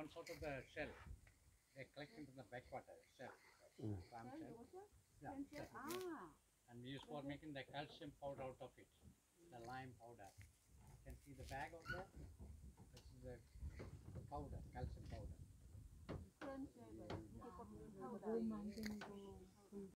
comes out of the shell. They collect into the backwater shell. Clam shell. Yeah, shell. And we use for making the calcium powder out of it. The lime powder. You can see the bag over there. This is the powder, calcium powder.